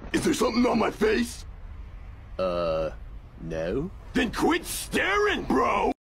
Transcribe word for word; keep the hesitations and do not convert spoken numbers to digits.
Is there something on my face? Uh, no? Then quit staring, bro!